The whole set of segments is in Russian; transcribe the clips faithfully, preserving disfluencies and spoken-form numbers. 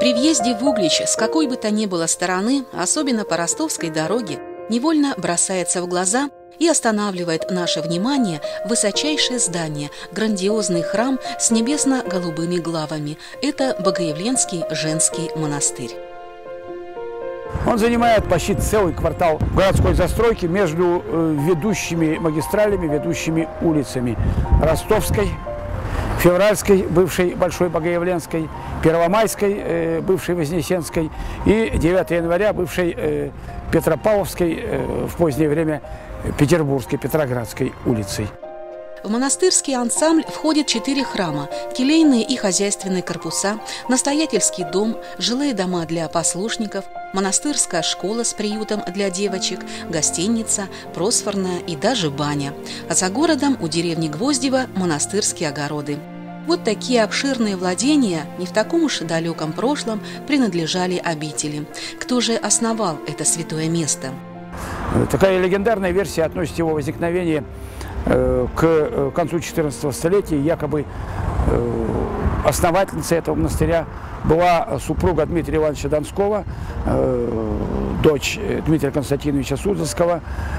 При въезде в Углич с какой бы то ни было стороны, особенно по Ростовской дороге, невольно бросается в глаза и останавливает наше внимание высочайшее здание, грандиозный храм с небесно-голубыми главами. Это Богоявленский женский монастырь. Он занимает почти целый квартал городской застройки между ведущими магистралями, ведущими улицами Ростовской, Февральской, бывшей Большой Богоявленской, Первомайской, бывшей Вознесенской, и девятого января, бывшей Петропавловской, в позднее время Петербургской, Петроградской улицей. В монастырский ансамбль входят четыре храма, келейные и хозяйственные корпуса, настоятельский дом, жилые дома для послушников, монастырская школа с приютом для девочек, гостиница, просфорная и даже баня. А за городом у деревни Гвоздево монастырские огороды. Вот такие обширные владения не в таком уж далеком прошлом принадлежали обители. Кто же основал это святое место? Такая легендарная версия относит его возникновение к концу четырнадцатого столетия. Якобы основательницей этого монастыря была супруга Дмитрия Ивановича Донского, дочь Дмитрия Константиновича Суздальского,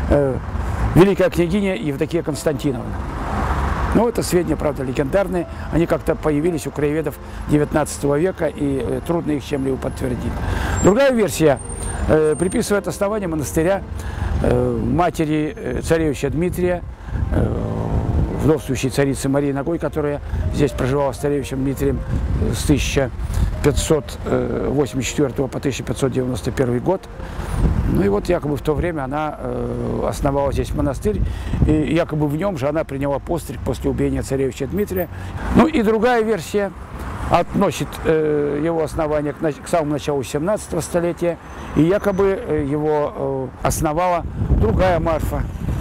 великая княгиня Евдокия Константиновна. Но это сведения, правда, легендарные. Они как-то появились у краеведов девятнадцатого века, и трудно их чем-либо подтвердить. Другая версия э, приписывает основание монастыря э, матери царевича Дмитрия, э, вдовствующей царицы Марии Ногой, которая здесь проживала с царевичем Дмитрием с тысяча пятьсот восемьдесят четвёртого по тысяча пятьсот девяносто первый год. Ну и вот якобы в то время она э, основала здесь монастырь, и якобы в нем же она приняла постриг после убиения царевича Дмитрия. Ну и другая версия относит э, его основание к, к самому началу семнадцатого столетия, и якобы э, его э, основала другая Марфа.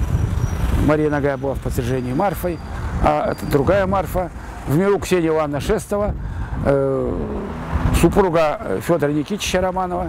Мария Ногая была в подстрижении Марфой, а это другая Марфа, в миру Ксения Ивановна Шестова, э, супруга Федора Никитича Романова,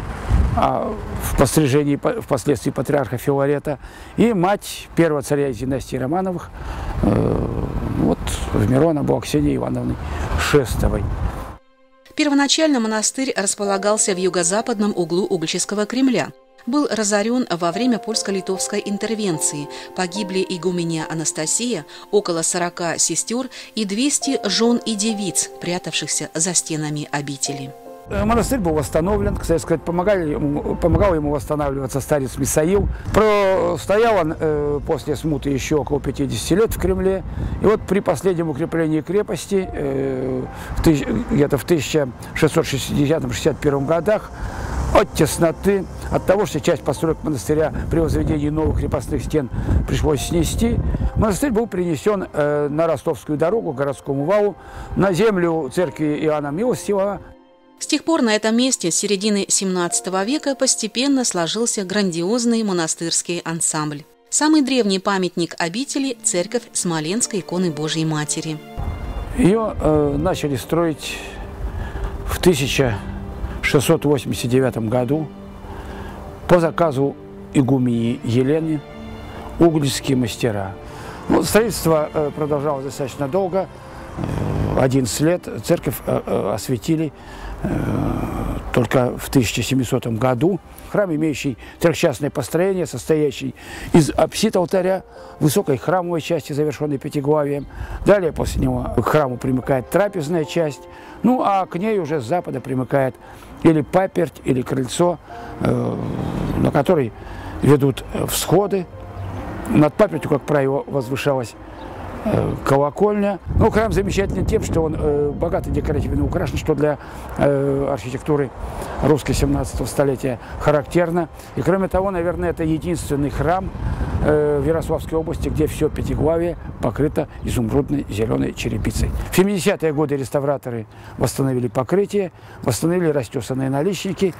а в пострижении впоследствии патриарха Филарета, и мать первого царя из династии Романовых, э, вот в миру она была Ксенией Ивановной Шестовой. Первоначально монастырь располагался в юго-западном углу Угличского Кремля. Был разорен во время польско-литовской интервенции. Погибли игуменья Анастасия, около сорока сестер и двести жен и девиц, прятавшихся за стенами обители. Монастырь был восстановлен, кстати сказать, помогали ему, помогал ему восстанавливаться старец Мисаил. Простоял он э, после смуты еще около пятидесяти лет в Кремле. И вот при последнем укреплении крепости, э, где-то в тысяча шестьсот шестидесятом — шестьдесят первом годах, от тесноты, от того, что часть построек монастыря при возведении новых крепостных стен пришлось снести, монастырь был перенесен э, на Ростовскую дорогу, к городскому валу, на землю церкви Иоанна Милостивого. С тех пор на этом месте с середины семнадцатого века постепенно сложился грандиозный монастырский ансамбль. Самый древний памятник обители – церковь Смоленской иконы Божьей Матери. Ее э, начали строить в тысяча шестьсот восемьдесят девятом году по заказу игуменьи Елены угличские мастера. Ну, строительство э, продолжалось достаточно долго, э, одиннадцать лет. Церковь э, э, осветили только в тысяча семисотом году. Храм, имеющий трехчастное построение, состоящий из апсид алтаря, высокой храмовой части, завершенной пятиглавием. Далее после него к храму примыкает трапезная часть. Ну а к ней уже с запада примыкает или паперть, или крыльцо, на которой ведут всходы. Над папертью, как правило, возвышалась колокольня. Ну, храм замечателен тем, что он э, богато декоративно украшен, что для э, архитектуры русской семнадцатого столетия характерно. И кроме того, наверное, это единственный храм э, в Ярославской области, где все пятиглавие покрыто изумрудной зеленой черепицей. В семидесятые годы реставраторы восстановили покрытие, восстановили растесанные наличники.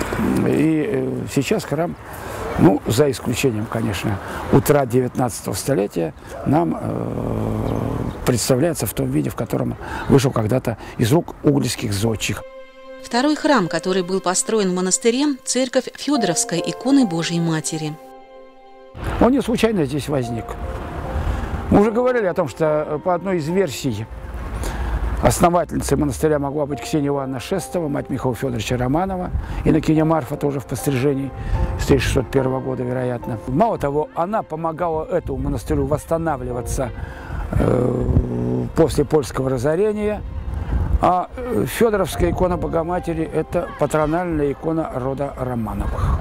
И э, сейчас храм, ну, за исключением, конечно, утрат девятнадцатого столетия, нам э, представляется в том виде, в котором вышел когда-то из рук угличских зодчих. Второй храм, который был построен в монастыре, церковь Федоровской иконы Божьей Матери. Он не случайно здесь возник. Мы уже говорили о том, что по одной из версий Основательницей монастыря могла быть Ксения Ивановна Шестова, мать Михаила Федоровича Романова, инокиня Марфа тоже в пострижении с тысяча шестьсот первого года, вероятно. Мало того, она помогала этому монастырю восстанавливаться э, после польского разорения, а Федоровская икона Богоматери – это патрональная икона рода Романовых.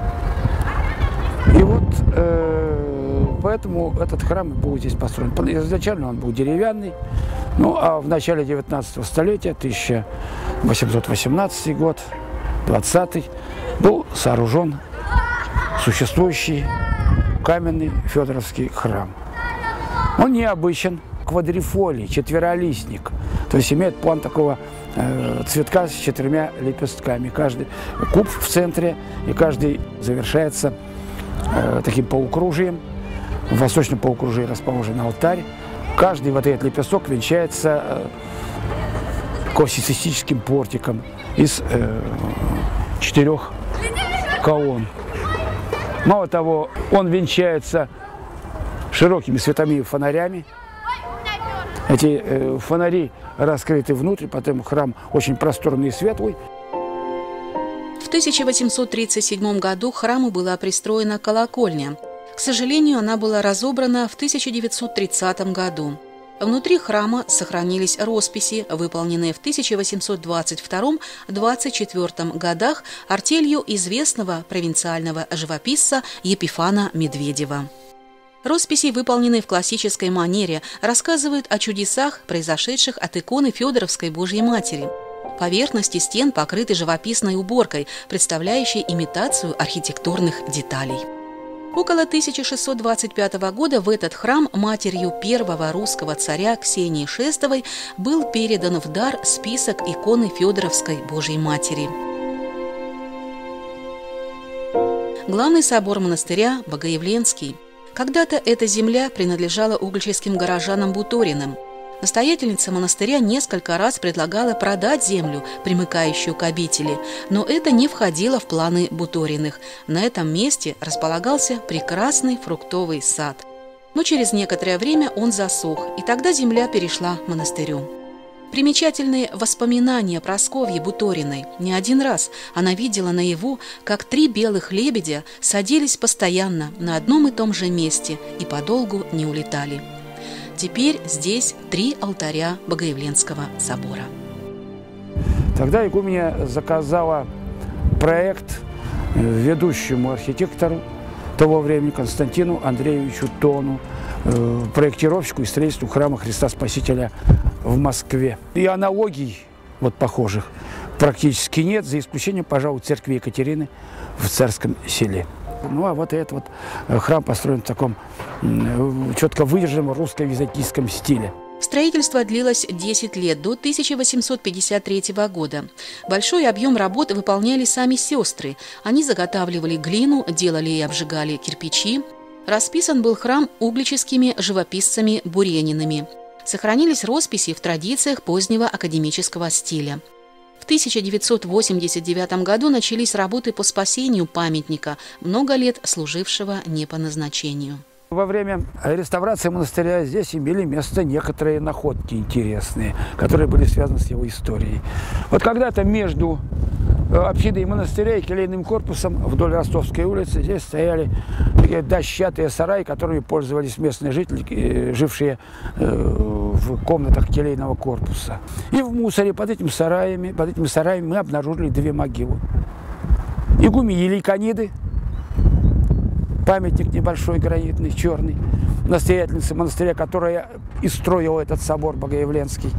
И вот э, поэтому этот храм был здесь построен. Изначально он был деревянный, ну а в начале девятнадцатого столетия, тысяча восемьсот восемнадцатый год, двадцатый, был сооружен существующий каменный Федоровский храм. Он необычен, квадрифолий, четверолистник, то есть имеет план такого э, цветка с четырьмя лепестками. Каждый куб в центре, и каждый завершается э, таким полукружием. В восточном полукружии расположен алтарь. Каждый вот этот лепесток венчается э, классицистическим портиком из э, четырех колонн. Мало того, он венчается широкими световыми фонарями. Эти э, фонари раскрыты внутрь, потом храм очень просторный и светлый. В тысяча восемьсот тридцать седьмом году храму была пристроена колокольня. К сожалению, она была разобрана в тысяча девятьсот тридцатом году. Внутри храма сохранились росписи, выполненные в тысяча восемьсот двадцать втором — двадцать четвёртом годах артелью известного провинциального живописца Епифана Медведева. Росписи, выполненные в классической манере, рассказывают о чудесах, произошедших от иконы Федоровской Божьей Матери. Поверхности стен покрыты живописной уборкой, представляющей имитацию архитектурных деталей. Около тысяча шестьсот двадцать пятого года в этот храм матерью первого русского царя Ксении Шестовой был передан в дар список иконы Федоровской Божьей Матери. Главный собор монастыря – Богоявленский. Когда-то эта земля принадлежала угольческим горожанам Буториным. Настоятельница монастыря несколько раз предлагала продать землю, примыкающую к обители, но это не входило в планы Буториных. На этом месте располагался прекрасный фруктовый сад. Но через некоторое время он засох, и тогда земля перешла монастырю. Примечательные воспоминания Прасковьи Буториной. Не один раз она видела наяву, как три белых лебедя садились постоянно на одном и том же месте и подолгу не улетали. Теперь здесь три алтаря Богоявленского собора. Тогда игуменья заказала проект ведущему архитектору того времени Константину Андреевичу Тону, проектировщику и строительству храма Христа Спасителя в Москве. И аналогий вот похожих практически нет, за исключением, пожалуй, церкви Екатерины в Царском Селе. Ну а вот этот вот храм построен в таком четко выдержанном русско-византийском стиле. Строительство длилось десять лет, до тысяча восемьсот пятьдесят третьего года. Большой объем работ выполняли сами сестры. Они заготавливали глину, делали и обжигали кирпичи. Расписан был храм углическими живописцами Буренинами. Сохранились росписи в традициях позднего академического стиля. В тысяча девятьсот восемьдесят девятом году начались работы по спасению памятника, много лет служившего не по назначению. Во время реставрации монастыря здесь имели место некоторые находки интересные, которые были связаны с его историей. Вот когда-то между общиной монастыря и келейным корпусом вдоль Ростовской улицы здесь стояли такие дощатые сараи, которыми пользовались местные жители, жившие в комнатах келейного корпуса. И в мусоре под этими сараями, под этими сараями мы обнаружили две могилы. Игуменьи Еликониды, памятник небольшой, гранитный, черный, настоятельницы монастыря, которая и строила этот собор Богоявленский.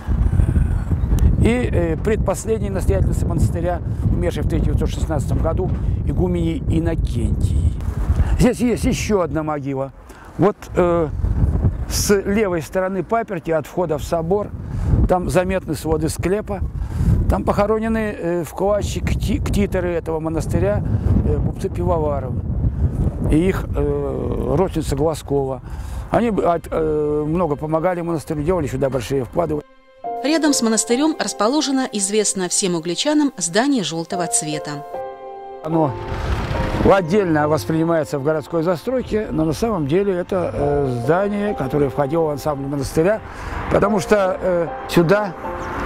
И э, предпоследней настоятельницы монастыря, умершей в тысяча девятьсот шестнадцатом году, игуменьи Иннокентии. Здесь есть еще одна могила. Вот э, с левой стороны паперти от входа в собор, там заметны своды склепа, там похоронены э, вкладчики, ктиторы этого монастыря, э, купцы Пивоваровы и их э, родственница Глазкова. Они э, много помогали монастырю, делали сюда большие вклады. Рядом с монастырем расположено известно всем угличанам здание желтого цвета. Оно отдельно воспринимается в городской застройке, но на самом деле это э, здание, которое входило в ансамбль монастыря, потому что э, сюда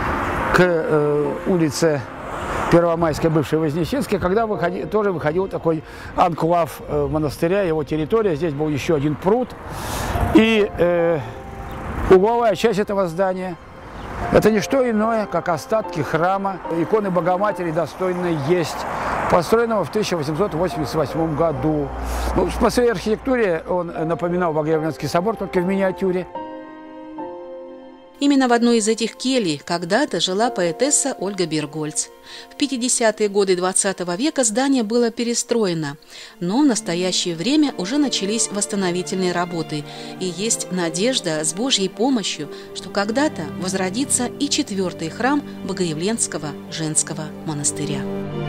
к э, улице Первомайской, бывшей Вознесенской, когда выходи, тоже выходил такой анклав э, монастыря, его территория. Здесь был еще один пруд. И э, угловая часть этого здания – это не что иное, как остатки храма иконы Богоматери достойной есть, построенного в тысяча восемьсот восемьдесят восьмом году. Ну, по своей архитектуре он напоминал Богоявленский собор, только в миниатюре. Именно в одной из этих келий когда-то жила поэтесса Ольга Бергольц. В пятидесятые годы двадцатого века здание было перестроено, но в настоящее время уже начались восстановительные работы, и есть надежда с Божьей помощью, что когда-то возродится и четвертый храм Богоявленского женского монастыря.